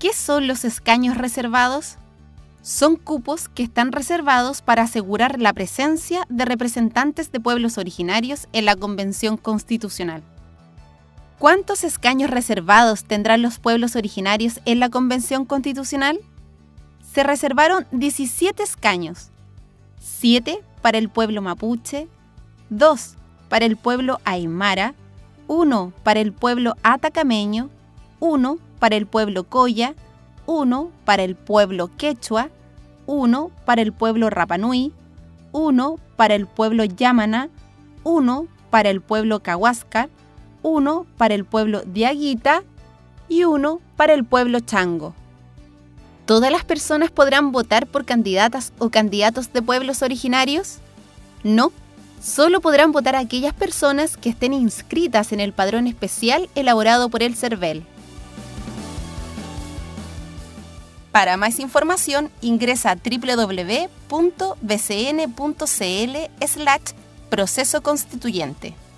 ¿Qué son los escaños reservados? Son cupos que están reservados para asegurar la presencia de representantes de pueblos originarios en la Convención Constitucional. ¿Cuántos escaños reservados tendrán los pueblos originarios en la Convención Constitucional? Se reservaron 17 escaños, 7 para el pueblo mapuche, 2 para el pueblo aymara, 1 para el pueblo atacameño, 1 para el pueblo coya, 1 para el pueblo quechua, 1 para el pueblo rapanui, 1 para el pueblo yamana, 1 para el pueblo cahuasca, 1 para el pueblo diaguita y 1 para el pueblo chango. ¿Todas las personas podrán votar por candidatas o candidatos de pueblos originarios? No, solo podrán votar aquellas personas que estén inscritas en el padrón especial elaborado por el CERVEL. Para más información, ingresa a www.bcn.cl/proceso constituyente.